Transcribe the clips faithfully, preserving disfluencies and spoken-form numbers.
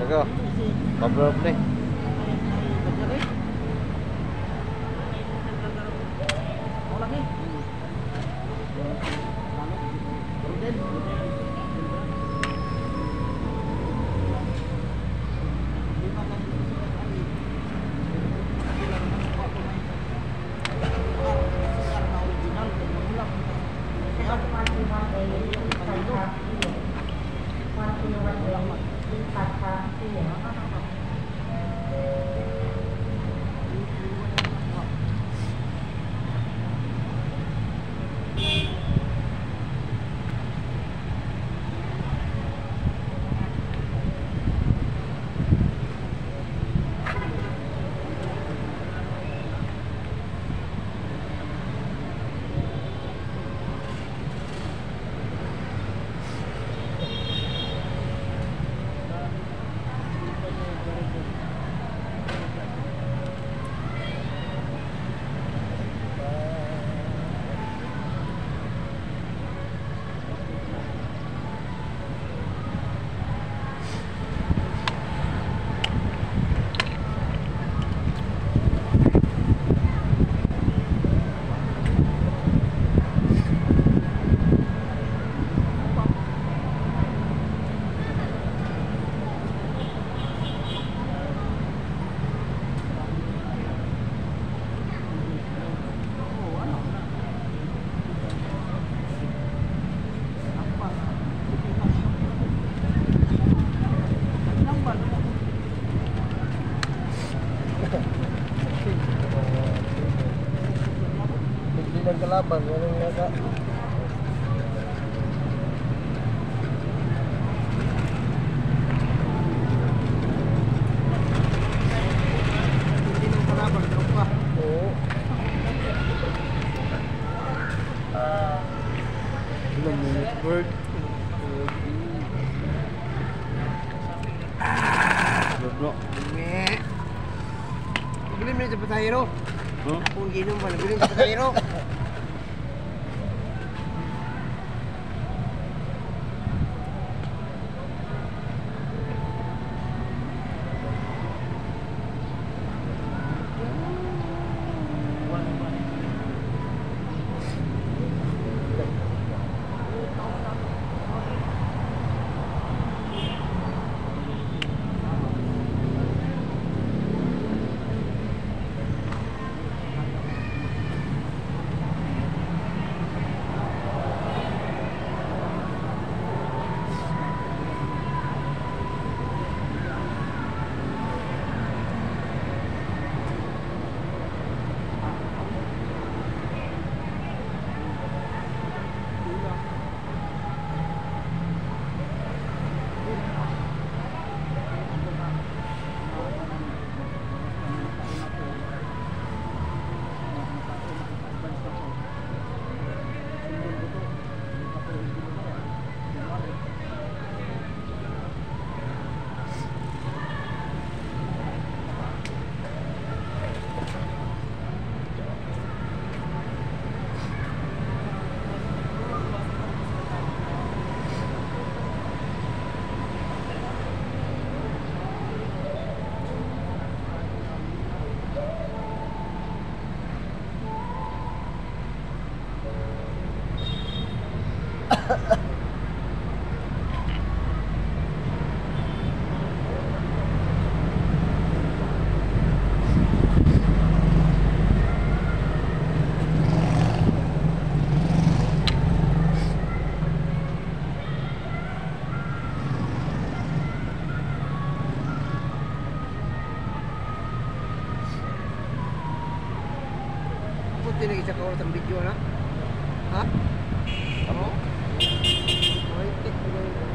Ako. Paproble. Hindi kalaban, ganun nga ka. Hindi nang kalaban, tropa. Oo. Ah, ilang minute bird. Bro. Meh. Bili mo sa patayero. Hmm? Kung ginom pa, bili sa patayero. Hindi na isa ka ulit ang video na? Ha? Oo? Ay, tik ko na yun.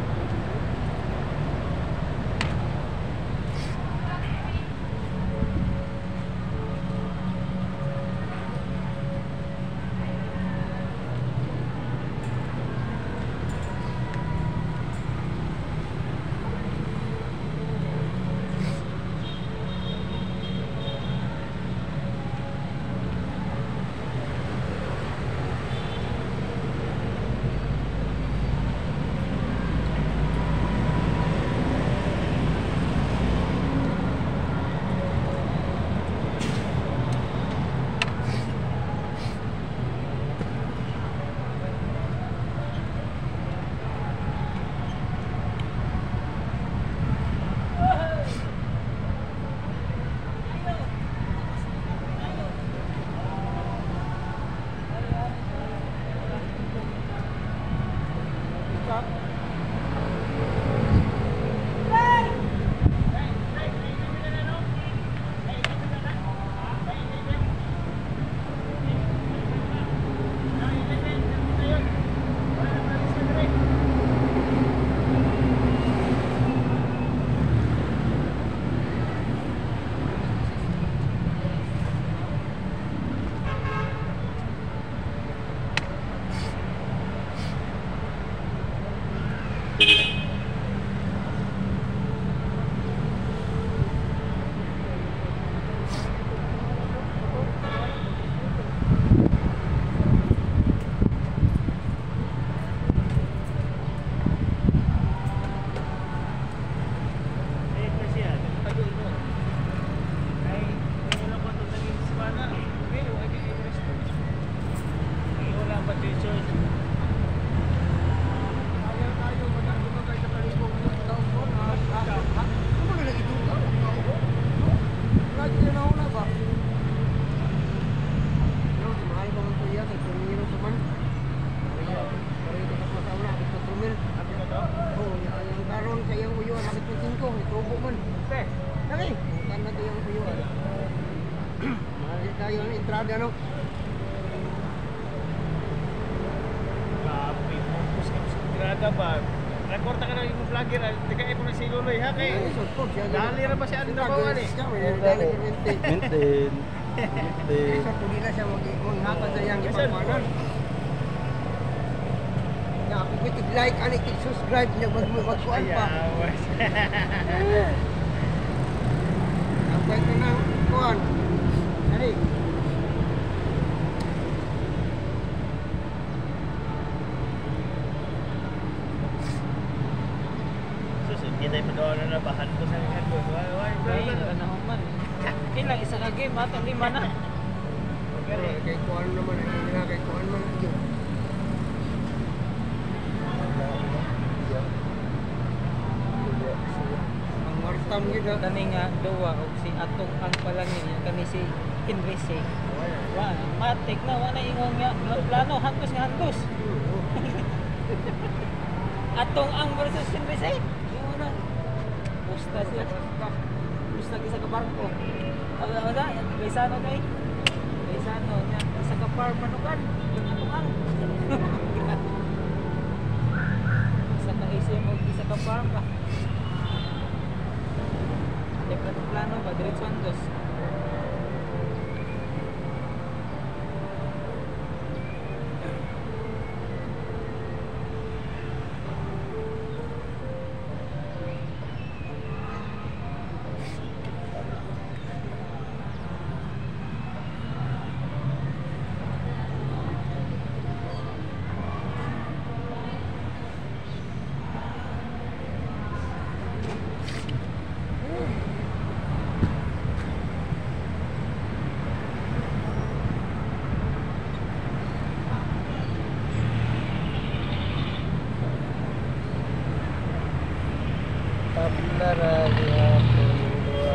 kayo ng entrada, no? Grabe, focus ka sa entrada ba? Rekorta ka na yung vlogger, hindi ka ipon na si Luloy, ha? Kay, dali na ba siya ang nabawan eh? Maintain. Hindi siya, puli na siya maghapan sa iyang ipagpanan. Ya, kung itig-like, ano itig-subscribe niya, mag-magkuhan pa. Ang kwento na, kuhan. Hari. Susunod, kita yung padawa na nabahan ko sa mga ko. Ay, ano man. Kailang isa ka game, ato lima na. Kay kuhan naman, hindi na kay kuhan man yun. Ang martam yun ha. Kani nga duwa og si atong ang pala niya kani si Enrique. Wa matik na wala ingon nga nga plano hantos nga hantos. Atong ang versus Enrique. Yung una. Busta siya. Busta isa ka barko. Ano ano Gaisano kay. Gaisano nya isa ka farm manukan. Atong ang. Isa ka isa mo isa ka farm ba. Plano plano ba diretso andos. Tablara lihat dua.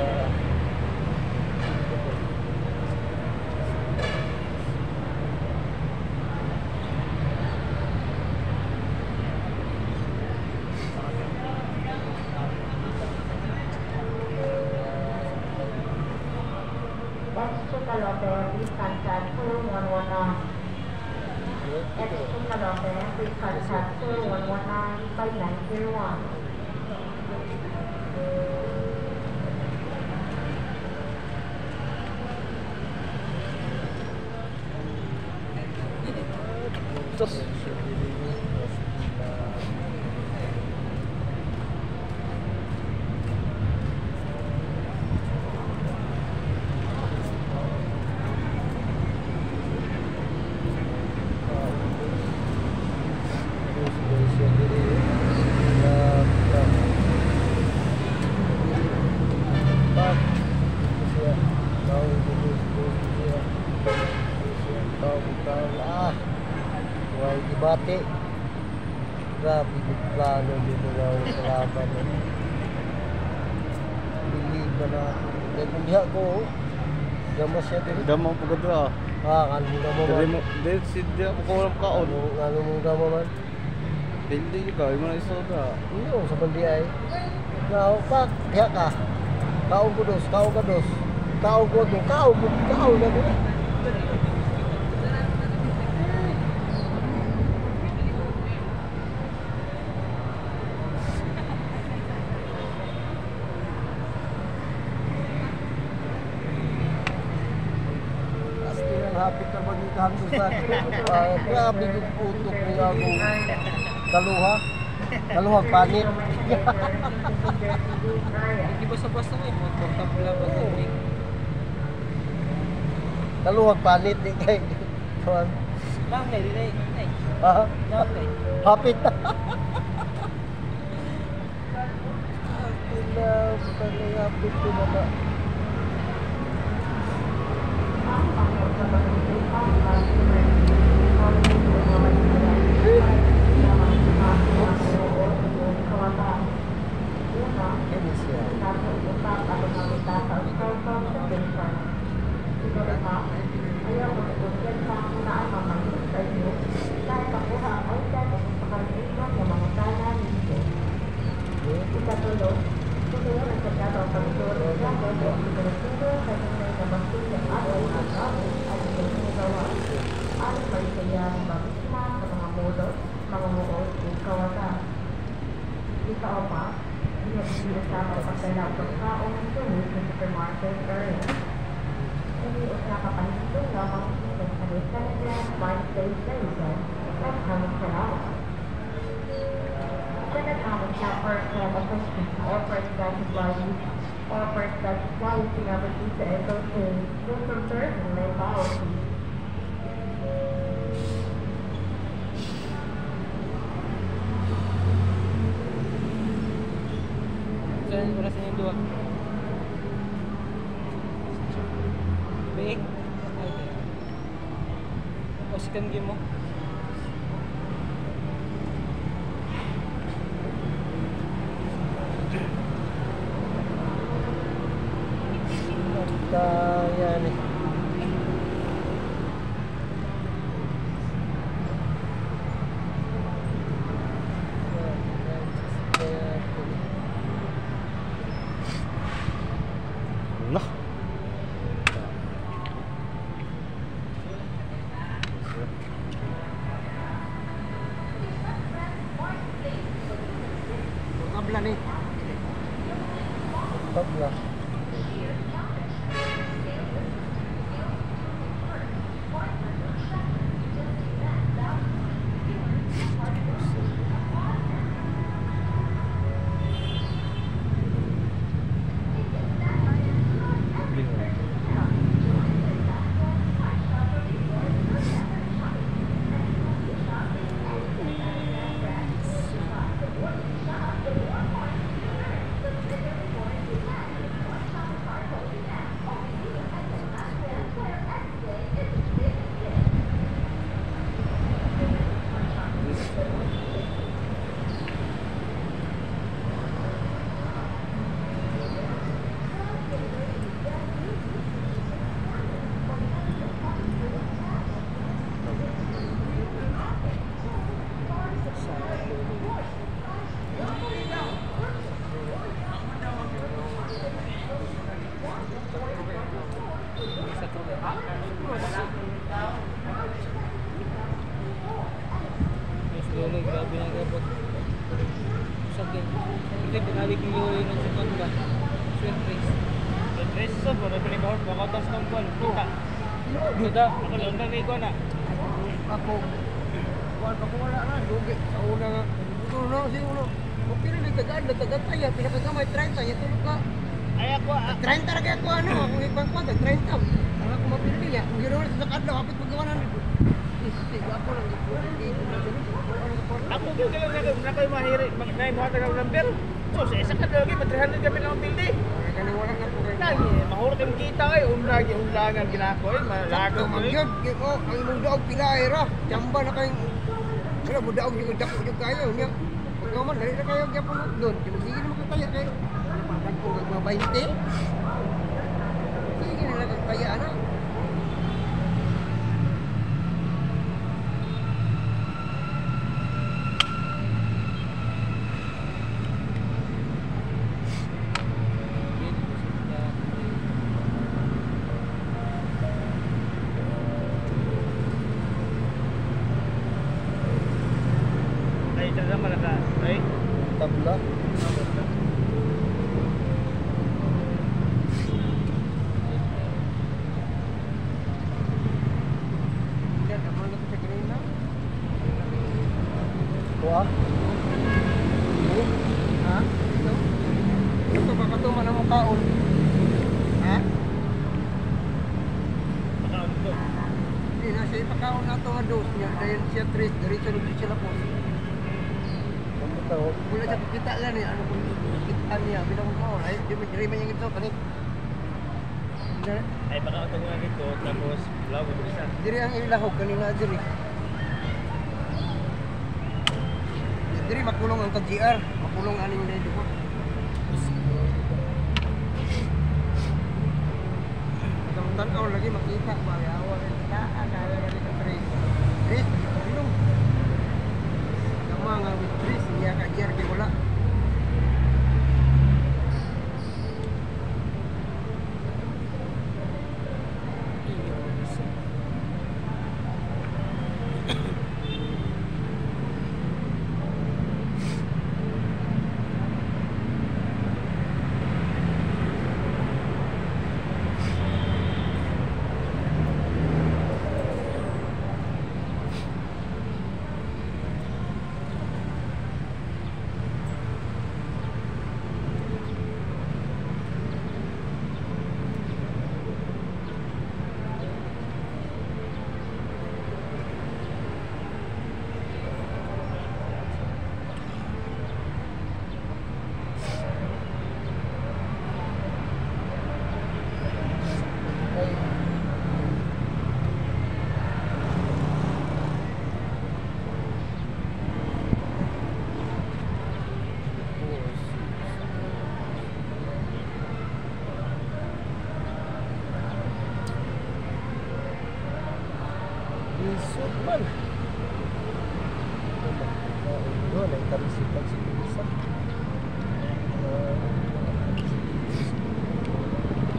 Next to Calote, please contact two one one nine. Next to Calote, please contact two one one nine five nine zero one. Sus. Bate, grabe yung plano dito daw sa laban. Believe na na. Dahil kung diha ko, gama siya din. Gama po ka doon. Ah, kanong gama man. Dahil si Diya ko kulang kaon. Ano, ano mong gama man? Hindi ka, yung mga isoda. Hindi ko sa bandi ay. Now, pak, diha ka. Kaon ko dos, kaon ka dos. Kaon ko dos, kaon ko, kaon na doon. Hapit na magiging sa uh, grabe yung putok niya ako. Kaluha. Kaluhang panit. Hindi basta-basta mo mo portable ba tubig. Kaluhang panit di kay. Kuan. Lang dai dai. Ay. Ha? Lang dai. Hapit na. Ina, pagkakay hapit ko na ba? Ikatlong, susunod ang pagkakataon pagtulog ng pagtulog sa pagtulog ng pagtulog ng Kasama pagdala ng taong sulit sa supermarket area. Inius na kapahintong lamang isip sa Disneyland Smart State Services at hamon sa lawas. Sa nag-hamon sa personal assistance or personal supplies or personal supplies pinabati sa S O C due from certain may policy. Saan oras na yung dua? Big? Okay. O second game mo? Kaya ni. Nah. Kabla ni. Tabla. Mas lolo, grabe na gabot. Sagay. Hindi, pinalik mo yung ng second ba? Sweet race. Tres sa po, nabili ko, makatas ng buwan. Kita. Duda. Ako lang na ko na. Ako. Kuan pa ko wala na dugi. Sa una nga. Ito na si uno. Okay na nagtagaan, nagtagatay. Pinakagamay treinta ya tulog ka. Ay ako, ah, treinta ra kay ako ano, akong ibang kwanta treinta. Ang ako mapili niya. Kung ginawa sa kadlaw kapit magawanan. Istig ako lang hindi ko na dito. ako yung galang na na kayo mahiri. Mag-nine hundred ang number. So, sa isa ka lagi, three hundred kami ng bildi. Kani wala na po kay. Lagi, mahurot yung kita kayo. Umlagi, umlangan ginako eh. Malago Sakto ko man eh. yun. Kaya ko, ang imong daog pila ay ra. Jamba na kayong. Wala mo daog yung dako yung kayo niya. Pagkaman, dali na kayo gyapon doon. Sige na makataya kayo. Dagko kag mga twenty. Sige na lang kaya ana. Ay, ito naman naka. Ay, Tabla. Yan, naman na sa kanina. Kuha. Ha? Ito? Ito ba katuman ang mong kaon? Ha? makaon ko. Hindi na siya ipakaon na ito nga dose niya. Dahil siya tres, diretso na siya po. Ano tawag? Mula sa kita lang niya, ano kung kita niya, bilang mo, ay, di man diri man yung ito, kanit. Ay, makaon ko nga dito. Tapos, vlog ko isa. Diri ang ilahog, kanina diri. Diri makulong ang ka-G R, makulong aning na ito po. Tanaw lagi makita, bayawa rin kita, kaya rin ka tres. Tres, ilong. Tama nga with tres, niya ka-G R kay wala.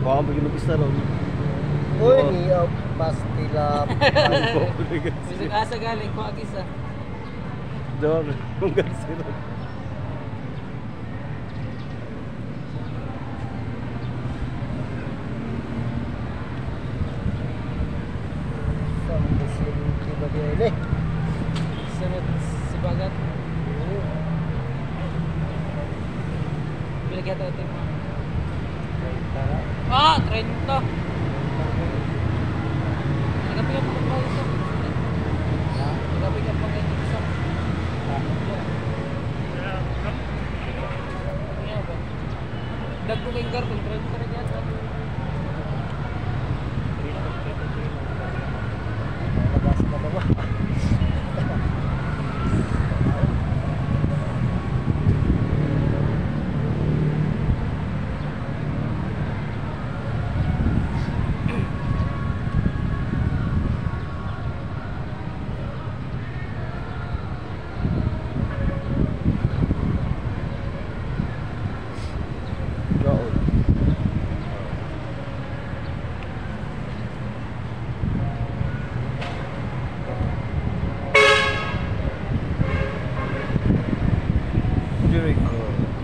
Baka mag-inubista ron. Uy, ni uh, pastila. Bisag asa galing ko agisa. Doon, kung gansi ron. Sa Muslim ba din ini? Sunod si Bagat. Bila kita ito. Ah, trenta. Nagabi ka pa ba isa? Nagabi ka pa kayo isa? Dagko kayong garden, trenta rin yata. Labas ka ba ba? Gaon. Jericho.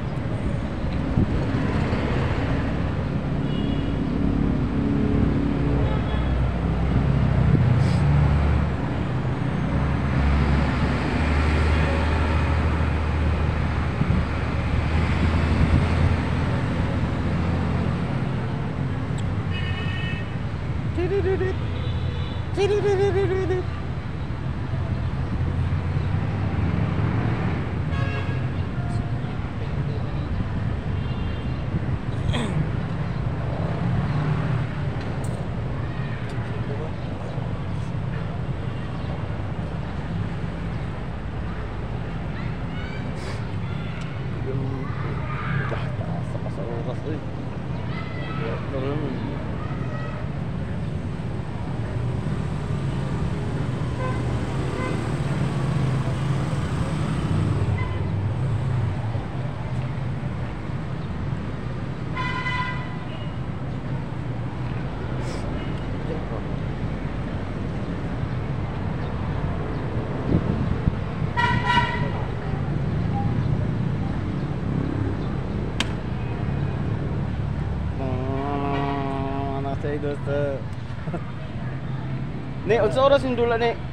Say gusto. Ni, unsa oras yung dula ni?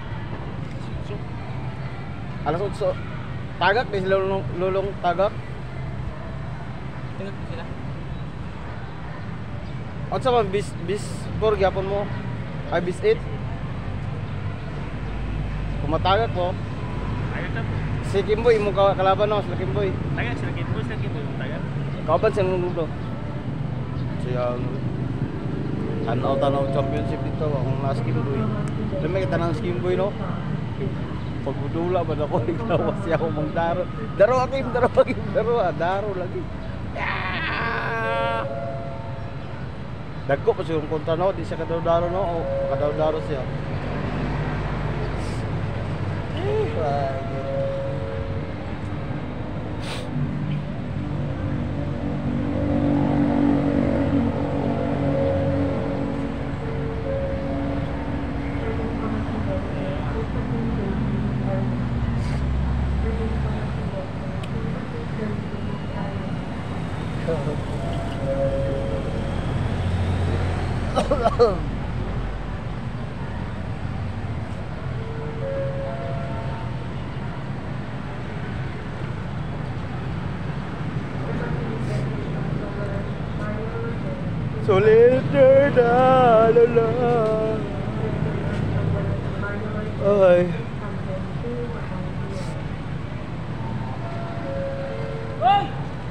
Alas otso. Tagak di sila lulong, lulong tagak. Tingnan ko sila. Unsa man bis bis four gyapon mo? Ay bis eight. Kung matagak mo, Ayun na po. si Kimboy mo ka- kalaban no, si Kimboy. Taga, sila kito, sila kito yung taga. Kaban siya nung lulo. Siya tanaw-tanaw championship dito akong na Skimboy. Alam mo kita ng Skimboy no? Pagudula ba ako ikaw siya ako mang daro. Daro akim, daro akim, daro, ah, daro lagi. Yeah! Dagko pa siya yung kontra no, di siya kadaro-daro no, o kadaro-daro siya. Solider na lala. Ay. Hoy!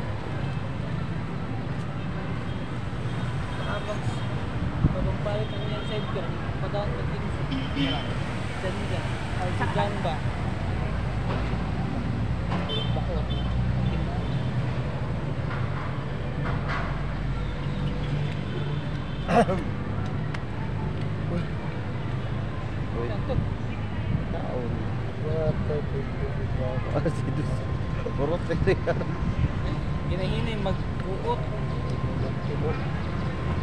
Abang abang palit ang yan side ko. Padaan ko din sa Diyan dyan. Ay sa dyan ba? Bakot. Uy, Ito. taon. What the fuck? Ah, si Dus. Urot na yan. Ginahinay mag-uot.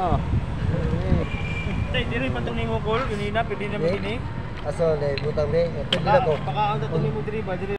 Ah. Tay, diri pa tong nimo call, ganina pwede naman Eh? ini. Aso, le, butang le. Ito din ako. Baka ang tatong nimo diri ba diri